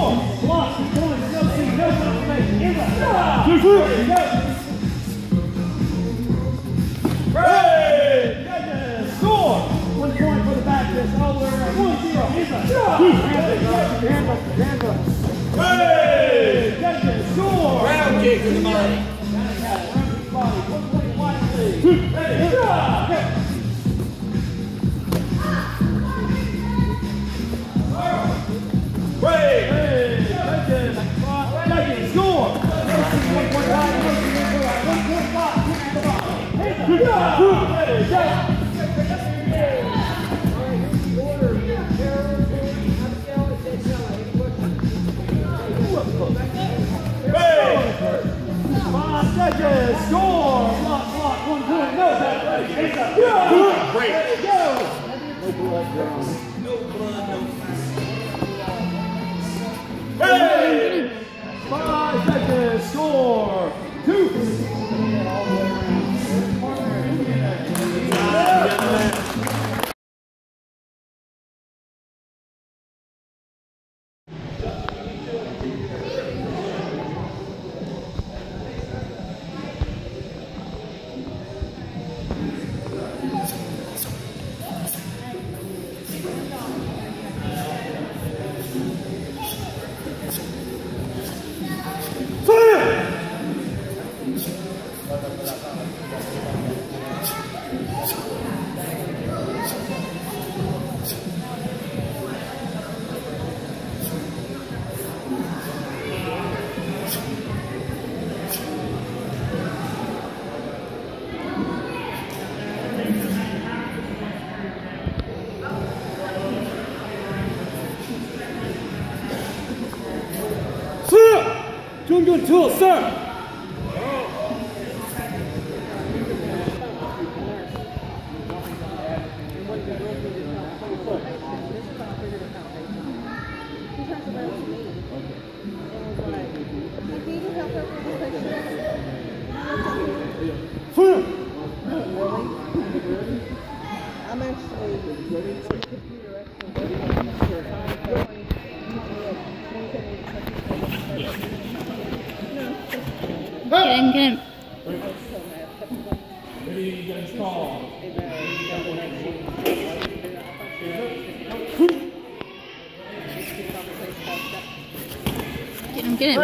Score! Block, points, no seat, no confirmation. Inbound. Break! Judges, score! 1 point for the back fist. Over. 1-0. Inbound. Hands up. Break! Judges, score! Round kick to the body. Body. 1 point wide lead. Ready, drop! Break! Judges, score! 1 point wide, 1 point wide. Ready, go! Judges, score! Block, 1 point, no bad. Break. Go! No blood drawn. No blood, no Hey! 5 judges, score! 2! Doing good tool, sir. I'm actually Get him. Get him.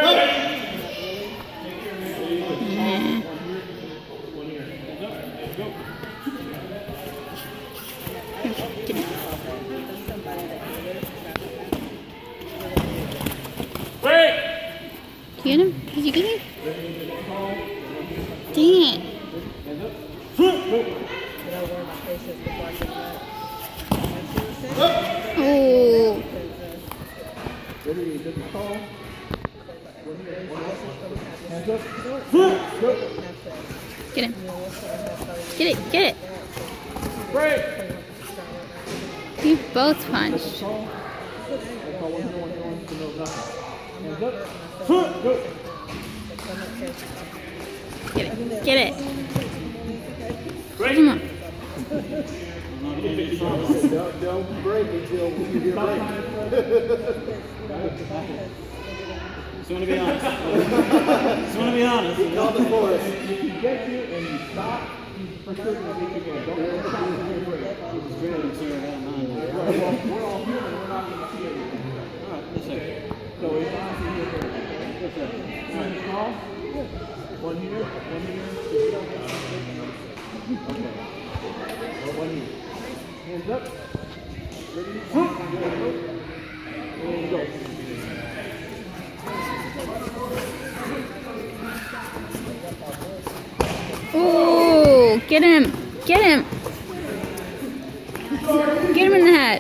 Get him? Did you get him? Dang it. Oh. Get him. Get it. You both punched. Get it. Come on. Don't break until you hear break. Just want to be honest. He called it for us. If he gets you and you stop, for sure you'll get you again. Don't stop until you break. We're all human, we're not going to see everything. All right, yes, sir. So if I see you break. Yes, sir. One call. One here. Okay. One here. Hands up. Ready? And go. Ooh, get him. Get him in the head.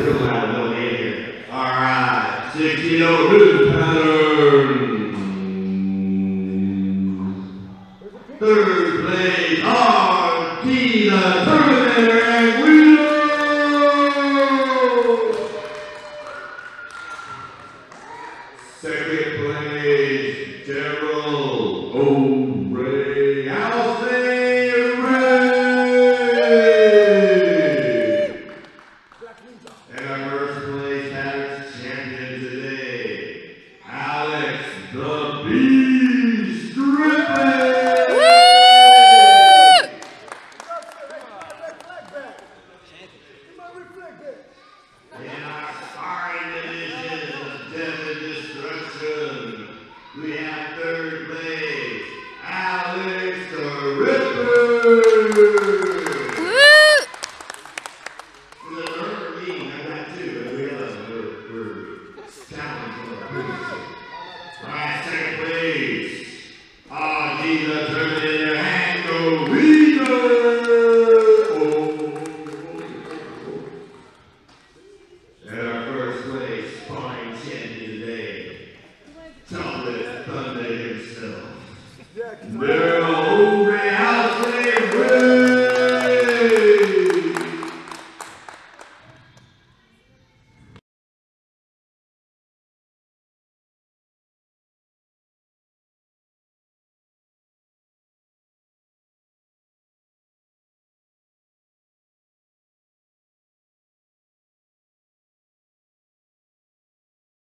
Alright, 60 over pattern. Third place, RT the Terminator and Wheeler. Second place, Gerald O'Ray, Alfred Ray. And our first place Paris champion today, Alex the Beast Stripling. In our sparring division of Death and Destruction, we have third place, Alex the Ripper. I got two, but we realize we're challenging our opponents. Alright, second place, RG the Terminator and the Wheeler. And our first place sparring champion today, Thomas Thunder himself.